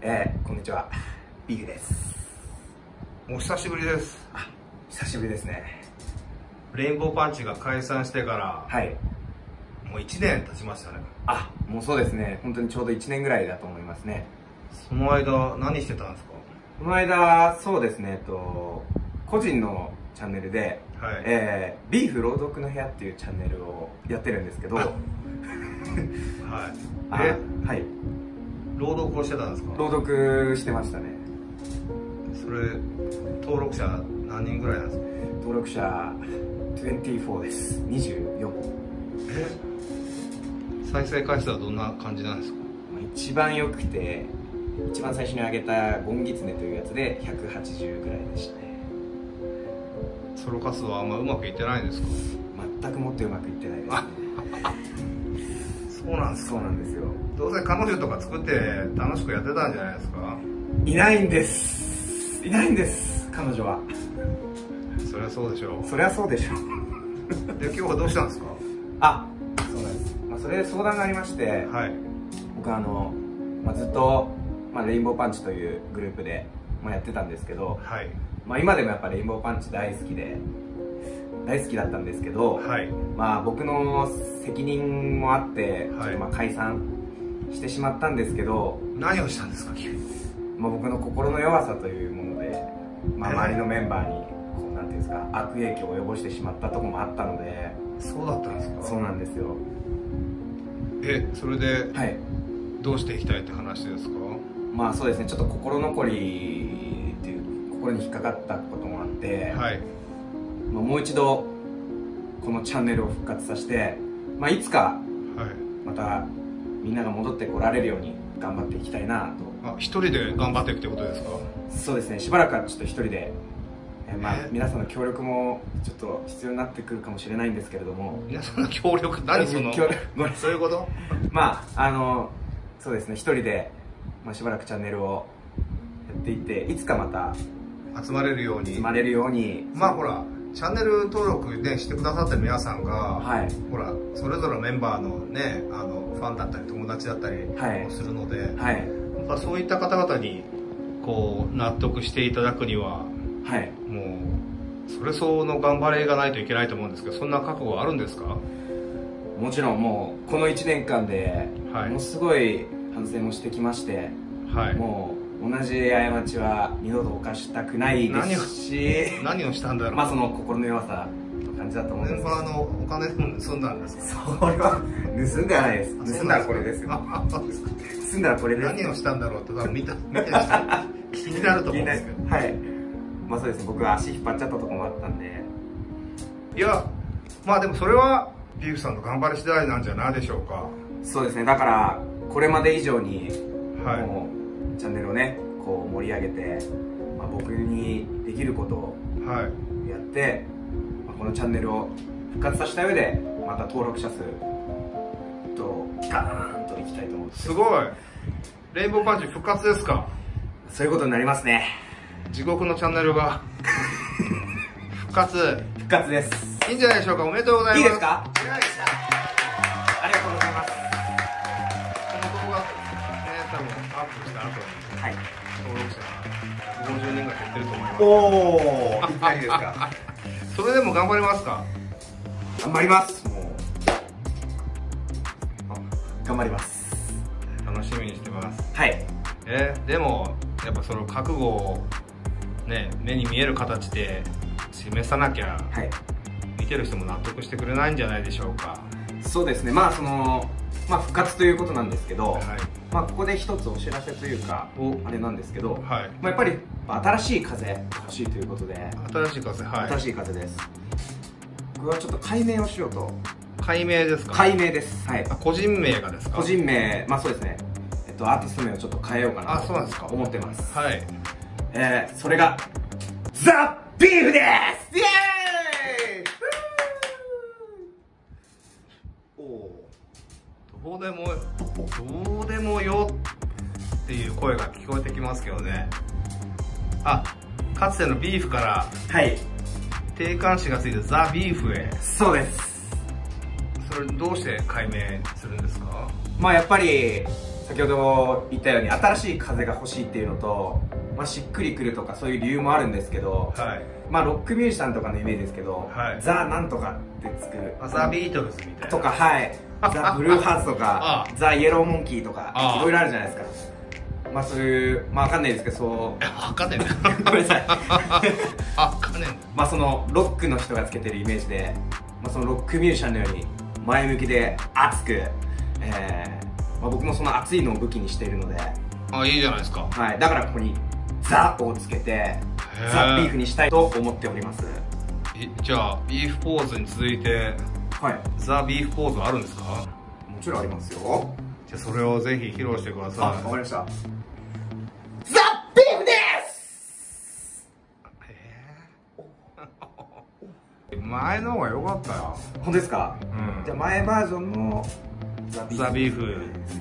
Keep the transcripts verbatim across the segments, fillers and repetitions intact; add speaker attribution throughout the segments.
Speaker 1: えー、こんにちは、ビグです。
Speaker 2: お久しぶりです。
Speaker 1: あ、久しぶりですね。
Speaker 2: レインボーパンチが解散してから
Speaker 1: はい、
Speaker 2: もういちねん経ちましたね。
Speaker 1: あ、もうそうですね。本当にちょうどいちねんぐらいだと思いますね。
Speaker 2: その間何してたんですか？
Speaker 1: この間、そうですね、えっと個人のチャンネルで、
Speaker 2: はい、
Speaker 1: えー、ビーフ朗読の部屋っていうチャンネルをやってるんですけど、はい、
Speaker 2: え、
Speaker 1: はい、
Speaker 2: 朗読をしてたんですか？
Speaker 1: 朗読してましたね。
Speaker 2: それ登録者何人ぐらいなんですか？
Speaker 1: 登録者にじゅうよんです。にじゅうよん。
Speaker 2: え、再生回数はどんな感じなんですか？
Speaker 1: 一番よくて、一番最初に上げたゴンギツネというやつでひゃくはちじゅうぐらいでしたね。
Speaker 2: ソロ活動はあんまうまくいってないんですか？
Speaker 1: 全くもってうまくいってないですね。
Speaker 2: そうなんですか？
Speaker 1: そうなんですよ。
Speaker 2: どうせ彼女とか作って楽しくやってたんじゃないですか？
Speaker 1: いないんです。いないんです、彼女は。
Speaker 2: そりゃそうでしょう。
Speaker 1: そりゃそうでしょう。
Speaker 2: で、今日はどうしたんですか？
Speaker 1: あ、そうなんです。まあ、それで相談がありまして、
Speaker 2: はい、
Speaker 1: 僕はあの、まあ、ずっと、まあ、レインボーパンチというグループで、まあ、やってたんですけど、
Speaker 2: はい、
Speaker 1: まあ、今でもやっぱレインボーパンチ大好きで大好きだったんですけど、
Speaker 2: はい、
Speaker 1: まあ僕の責任もあって、
Speaker 2: はい、
Speaker 1: ちょっとまあ解散してしまったんですけど、
Speaker 2: 何をしたんですか君？
Speaker 1: まあ、僕の心の弱さというもので、まあ、周りのメンバーにこうなんていうんですか、悪影響を及ぼしてしまったところもあったので。
Speaker 2: そうだったんですか？
Speaker 1: そうなんですよ。
Speaker 2: え、それで、
Speaker 1: はい、
Speaker 2: どうしていきたいって話ですか？
Speaker 1: まあそうですね、ちょっと心残りっていう心に引っかかったこともあって、
Speaker 2: はい、
Speaker 1: まあ、もう一度このチャンネルを復活させて、まあ、いつかまたみんなが戻ってこられるように頑張っていきたいなと。
Speaker 2: あ、一人で頑張っていくってことですか？
Speaker 1: そうですね、しばらくはちょっと一人で、えーまあ、皆さんの協力もちょっと必要になってくるかもしれないんですけれども。
Speaker 2: 皆さんの協力、何その
Speaker 1: 協力、ごめんなさい。
Speaker 2: そういうこと？
Speaker 1: まああのそうですね、一人で、まあ、しばらくチャンネルをやっていって、いつかまた
Speaker 2: 集まれるように
Speaker 1: 集まれるように。
Speaker 2: まあほら、チャンネル登録、ね、してくださってる皆さんが、はい、ほらそれぞれメンバーのね、あのファンだったり友達だったりもするので、はい、やっぱそういった方々にこう納得していただくには、はい、もうそれ相応の頑張りがないといけないと思うんですけど、そんな覚悟はあるんですか？
Speaker 1: もちろん、もうこのいちねんかんでものすごい反省もしてきまして、はい、もう同じ過ちは二度と犯したくないですし、
Speaker 2: 何をしたんだろう。
Speaker 1: まあその心の弱さの感じだと思うんですけど。
Speaker 2: あのお金盗んだんですか？
Speaker 1: それは盗んではないです。盗んだらこれですよ。盗んだらこれです。
Speaker 2: 何をしたんだろうって多分見た見てる人気になると思うんですけど。
Speaker 1: はい、まあそうですね、僕は足引っ張っちゃったところもあったんで。
Speaker 2: いや、まあでもそれはビーフさんの頑張り次第なんじゃないでしょうか。
Speaker 1: そうですね、だからこれまで以上に、
Speaker 2: はい、
Speaker 1: もうチャンネルをねこう盛り上げて、まあ、僕にできることをやって、はい、まあ、このチャンネルを復活させた上でまた登録者数とガーンといきたいと思って。
Speaker 2: すごい、レインボーパンチ復活ですか？
Speaker 1: そういうことになりますね。
Speaker 2: 地獄のチャンネルが復活
Speaker 1: 復活です。
Speaker 2: いいんじゃないでしょうか。おめでとうございます。
Speaker 1: いいですか？ありがとうございます。
Speaker 2: この動画ね、多分アップした後に、はい、登録者がごじゅうにんぐらい減ってると思います。
Speaker 1: おお、いっぱいですか？
Speaker 2: それでも頑張りますか？
Speaker 1: 頑張ります。もう頑張ります。
Speaker 2: 楽しみにしてます。
Speaker 1: はい。
Speaker 2: えー、でもやっぱその覚悟をね、目に見える形で示さなきゃ、はい、見てる人も納得してくれないんじゃないでしょうか。
Speaker 1: そうですね、まあその、まあ、復活ということなんですけど、はい、まあここで一つお知らせというかあれなんですけど、はい、まあやっぱり新しい風が欲しいということで。
Speaker 2: 新しい風、はい、
Speaker 1: 新しい風です。僕はちょっと改名をしようと。
Speaker 2: 改名ですか？改
Speaker 1: 名です。はい。
Speaker 2: 個人名がですか？
Speaker 1: 個人名、まあそうですね、えっとアーティスト名をちょっと変えようかなと思ってます。
Speaker 2: はい。
Speaker 1: えー、それがザ・ビーフです。イエーイ。
Speaker 2: おお、どうでもどうでもよっていう声が聞こえてきますけどね。あ、かつてのビーフから、はい、定冠詞がついてザ・ビーフへ。
Speaker 1: そうです。
Speaker 2: それどうして改名するんですか？
Speaker 1: まあやっぱり先ほど言ったように新しい風が欲しいっていうのと、まあ、しっくりくるとかそういう理由もあるんですけど、はい、まあロックミュージシャンとかのイメージですけど、はい、ザ・なんとかってつく
Speaker 2: ザ・ビートルズみたいな
Speaker 1: とか、はい、ザ・ブルーハーツとかザ・イエローモンキーとかいろいろあるじゃないですか。まあそういうまあわかんないですけど、そう
Speaker 2: わかんない
Speaker 1: ごめんなさい
Speaker 2: あわかんない
Speaker 1: まあそのロックの人がつけてるイメージで、まあ、そのロックミュージシャンのように前向きで熱く、えーまあ、僕もその熱いのを武器にしているので、
Speaker 2: あ、いいじゃないですか。
Speaker 1: はい、だからここにザをつけてザ・ビーフにしたいと思っております。
Speaker 2: じゃあビーフポーズに続いて、はい、ザ・ビーフポーズあるんですか？も
Speaker 1: ちろんありますよ。
Speaker 2: じゃあそれをぜひ披露してください。
Speaker 1: あ、わかりました。ザ・ビーフです。
Speaker 2: えー、前の方が良かったよ。
Speaker 1: 本当ですか？うん、じゃあ前バージョンのザ・ビーフ。
Speaker 2: ザ・ビーフ。ザ・ビーフです。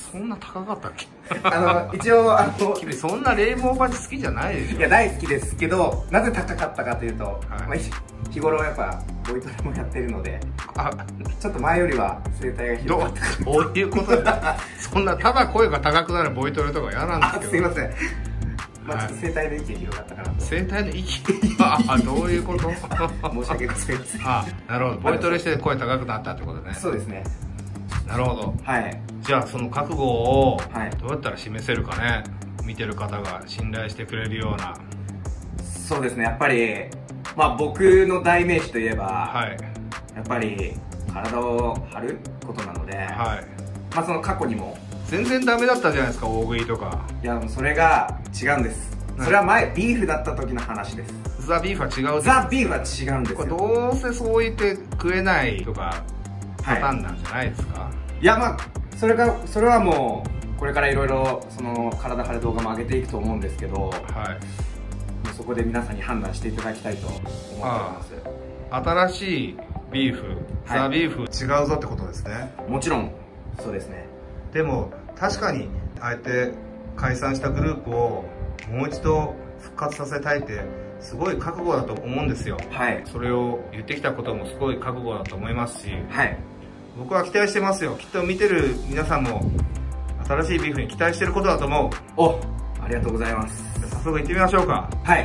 Speaker 2: そんな高かったっけ？
Speaker 1: あの一応あの
Speaker 2: 君そんなレインボーパンチ好きじゃないでしょ？
Speaker 1: いや大好きですけど、なぜ高かったかというと、はい、まあ、日頃やっぱボイトレもやってるので、あ、ちょっと前よりは声帯が広かった。
Speaker 2: どういうことだそんなただ声が高くなるボイトレとか嫌なんですけど。
Speaker 1: すいません、まあ、ちょっと声帯の息が広がったかなと。
Speaker 2: 声帯の息あ、どういうこと申し
Speaker 1: 訳ございません。
Speaker 2: あ、なるほど、ボイトレして声高くなったってことね。
Speaker 1: そうですね。
Speaker 2: なるほど。
Speaker 1: はい。
Speaker 2: じゃあその覚悟をどうやったら示せるかね、見てる方が信頼してくれるような。
Speaker 1: そうですね、やっぱりまあ僕の代名詞といえば、はい、やっぱり体を張ることなので、はい、まあその過去にも
Speaker 2: 全然ダメだったじゃないですか、大食いとか。
Speaker 1: いや、それが違うんです。それは前ビーフだった時の話です。
Speaker 2: ザ・ビーフは違う。
Speaker 1: ザ・ビーフは違うんですよ。
Speaker 2: これどうせそう言って食えないとかパターンなんじゃないですか？はい、
Speaker 1: いや、まあそれがそれはもうこれからいろいろその体張る動画も上げていくと思うんですけど、はい、そこで皆さんに判断していただきたいと思っております。
Speaker 2: 新しいビーフ、はい、ザ・ビーフ違うぞってことですね。
Speaker 1: もちろんそうですね。
Speaker 2: でも確かにあえて解散したグループをもう一度復活させたいってすごい覚悟だと思うんですよ。はい、それを言ってきたこともすごい覚悟だと思いますし、はい、僕は期待してますよ。きっと見てる皆さんも新しいビーフに期待してることだと思う。
Speaker 1: お、ありがとうございます。
Speaker 2: じゃあ早速行ってみましょうか。
Speaker 1: はい。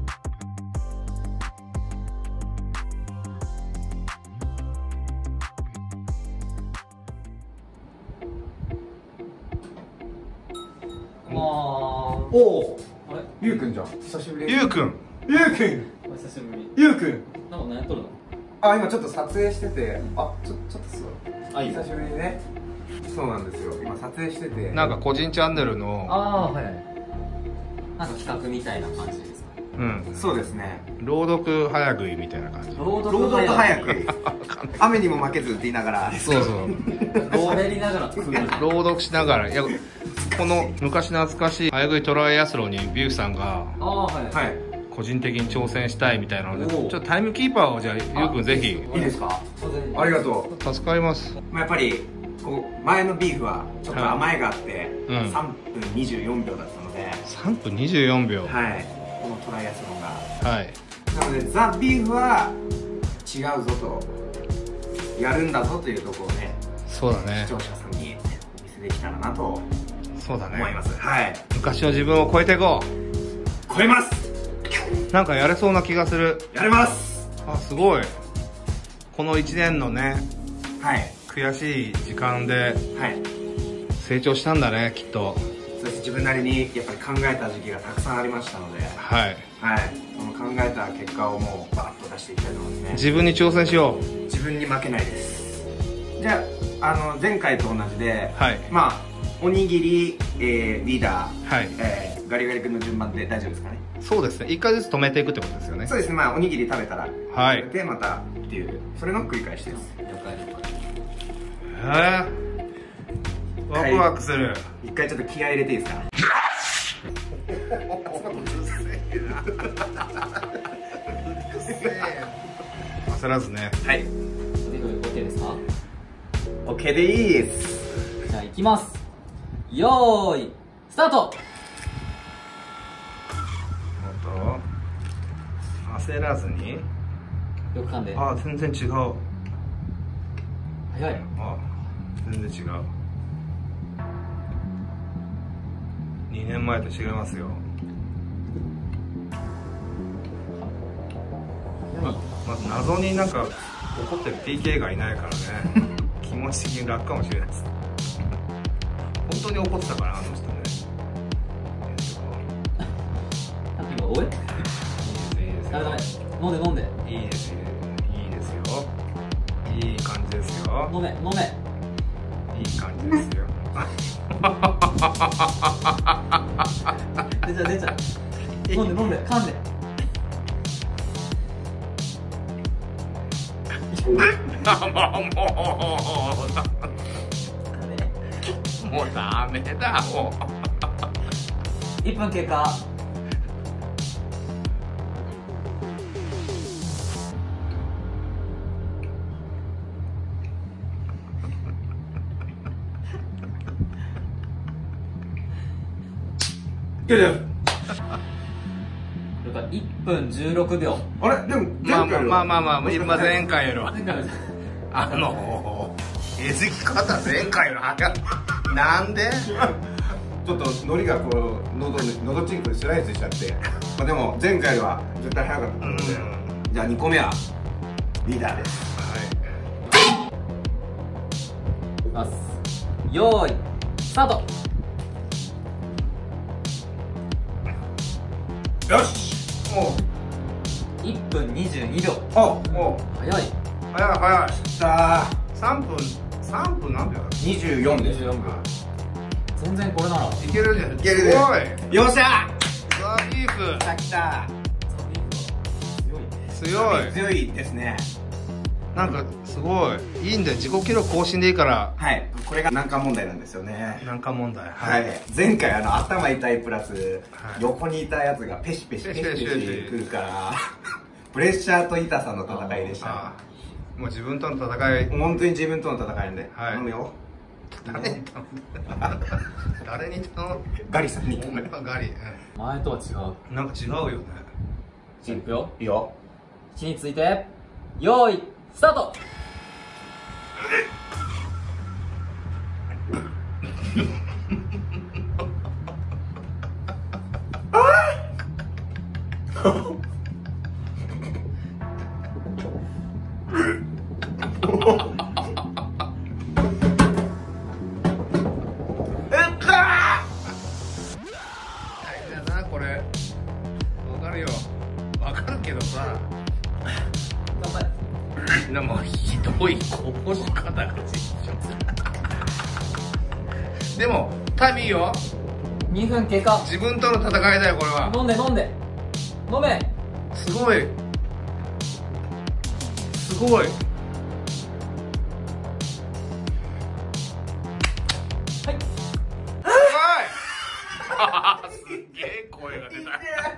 Speaker 1: おお、あれ、ゆうくんじゃん。久しぶり。
Speaker 2: ゆうくん。
Speaker 1: ゆうくん。
Speaker 3: お久しぶり。
Speaker 1: ゆうくん。
Speaker 3: なんか何やっとるの？
Speaker 1: あ、今ちょっと撮影してて、あ、ちょちょっとすごい。あ、久しぶりにね。そうなんですよ。今撮影してて。
Speaker 2: なんか個人チャンネルの。
Speaker 3: ああ、はい。なんか企画みたいな感じですか？
Speaker 1: うん、そうですね。
Speaker 2: 朗読早食いみたいな感じ。
Speaker 1: 朗読早食い。雨にも負けずって言いながら。
Speaker 2: そうそう。
Speaker 3: 喋りながら作る。
Speaker 2: 朗読しながら、いや、この昔懐かしい早食いトライアスロンにビューさんが。ああ、はい。はい。個人的に挑戦したいみたいなので、ちょっとタイムキーパーをじゃあゆうくんぜひ。
Speaker 1: いいですか？ありがと
Speaker 2: う。助かります。
Speaker 1: やっぱりこう前のビーフはちょっと甘えがあってさんぷんにじゅうよんびょうだったので。
Speaker 2: さんぷんにじゅうよんびょう。
Speaker 1: はい。このトライアスロンが。はい。なのでザ・ビーフは違うぞと、やるんだぞというところをね。
Speaker 2: そうだね。
Speaker 1: 視聴者さんにお見せできたらなと。
Speaker 2: そうだね。
Speaker 1: 思います。はい。
Speaker 2: 昔の自分を超えていこ
Speaker 1: う。超えます。
Speaker 2: なんかやれそうな気がする。
Speaker 1: やれます。
Speaker 2: あ、すごい。このいちねんのね、
Speaker 1: はい、
Speaker 2: 悔しい時間で成長したんだね、きっと。
Speaker 1: そして自分なりにやっぱり考えた時期がたくさんありましたので、はい、はい、その考えた結果をもうバーッと出していきたいと思いますね。
Speaker 2: 自分に挑戦しよう。
Speaker 1: 自分に負けないです。じゃあ、あの前回と同じで、はい、まあおにぎり、えー、リーダー、はい、えー、ガリガリ君の順番で大丈夫ですかね？そうですね。
Speaker 2: いっかいずつ止めていくってことですよね。
Speaker 1: そうですね。まあおにぎり食べたら、はい、でまたっていうそれの繰り返しです。了解了解。
Speaker 2: えー、ワクワクする。
Speaker 1: 一回ちょっと気合い入れていいですか？
Speaker 2: 焦らずね。
Speaker 3: はい。それでは OK ですか？
Speaker 1: OK でいいです。
Speaker 3: じゃあ行きます。よーいスタート。
Speaker 2: 焦らずに。
Speaker 3: よく噛んで。
Speaker 2: あ、全然違う。
Speaker 3: 早い。
Speaker 2: あ、全然違う。 にねんまえと違いますよ。ままず謎になんか怒ってる ティーケー がいないからね気持ち的に楽かもしれないです。本当に怒ってたから、あの人ね。
Speaker 3: おい、いいですよ。飲んで飲んで。
Speaker 2: いいですよ。いいですよ。いい感じですよ。
Speaker 3: 飲め飲め。
Speaker 2: いい感じですよ。
Speaker 3: 出ちゃう出ちゃう。飲んで飲んで噛んで。
Speaker 2: もうもうダメだも
Speaker 3: う。いっぷん経過。いっぷんじゅうろくびょう。
Speaker 1: あれでも
Speaker 2: まあまあまあまあまあ前回よりはあのえずき方前回より早い。なんで
Speaker 1: ちょっと海苔がこう喉喉チンコでスライスしちゃって、まあでも前回は絶対早かったので、じゃあにこめはリーダーです。
Speaker 3: いきます。よーいスタート。
Speaker 1: よし。も
Speaker 3: ういっぷんにじゅうにびょう。
Speaker 1: あ、もう
Speaker 3: 早い
Speaker 2: 早い早い。
Speaker 1: さあ
Speaker 2: さんぷんさんぷん何秒だ。
Speaker 1: にじゅうよんです。
Speaker 3: にじゅうよんびょう。全然これならい
Speaker 2: けるんじゃない。
Speaker 1: いけるね。よっしゃ。
Speaker 2: ザビーフ。
Speaker 1: 来た来た。
Speaker 2: 強い
Speaker 1: 強いですね。
Speaker 2: なんかすごいいいんだよ。自己記録更新でいいから。
Speaker 1: はい、これが難関問題なんですよね。
Speaker 2: 難関問題。
Speaker 1: はい。前回あの頭痛いプラス横にいたやつがペシペシペシペシくるからプレッシャーと痛さの戦いでした。
Speaker 2: もう自分との戦い。
Speaker 1: 本当に自分との戦いなんで頼むよ。
Speaker 2: 誰に頼んだ。誰に頼んだ。
Speaker 1: ガリさんに頼む。
Speaker 2: ガリ。
Speaker 3: 前とは違う。
Speaker 2: なんか違うよね。
Speaker 3: いくよ。
Speaker 1: いいよ。
Speaker 3: 位置についてよーいスタート。
Speaker 2: これわかるよ。わかるけどさ。
Speaker 3: 頑張れ。
Speaker 2: でもひどいこぼし方が実況。でもタイムいいよ。
Speaker 3: にふん経過。
Speaker 2: 自分との戦いだよこれは。
Speaker 3: 飲んで飲んで飲め。
Speaker 2: すごいすごい。
Speaker 3: はい
Speaker 2: すげえ声が出た。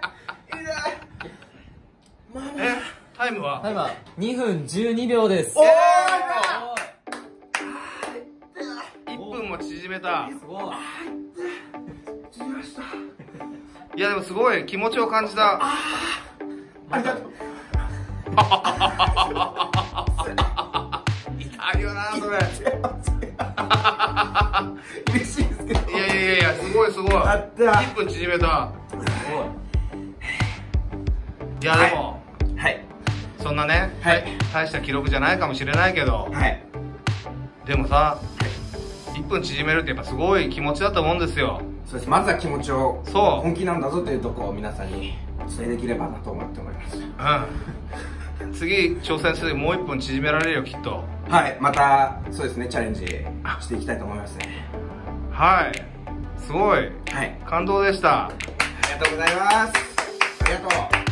Speaker 2: え、タイムは？
Speaker 3: タイムはにふんじゅうにびょうです。
Speaker 2: おーいっぷんも縮めた。
Speaker 3: すごい。
Speaker 2: いやでもすごい気持ちを感じた。
Speaker 1: ありがとう。
Speaker 2: 痛いよなそれ。
Speaker 1: 嬉しいですけど。
Speaker 2: いやいやいやすごいすごい。
Speaker 1: あった。
Speaker 2: いっぷん縮めた。
Speaker 3: すごい。
Speaker 2: いやでも
Speaker 1: はい
Speaker 2: そんなね、
Speaker 1: はい、
Speaker 2: 大した記録じゃないかもしれないけど、
Speaker 1: はい、
Speaker 2: でもさ、いっぷん縮めるってやっぱすごい気持ちだと思うんですよ。
Speaker 1: そうです。まずは気持ちを、
Speaker 2: そう
Speaker 1: 本気なんだぞというところを皆さんにお伝えできればなと思っております。
Speaker 2: うん。次挑戦するもういっぷん縮められるよきっと。
Speaker 1: はい、またそうですねチャレンジしていきたいと思いますね。
Speaker 2: はい、すごい、
Speaker 1: はい、
Speaker 2: 感動でした。
Speaker 1: ありがとうございます。ありがとう。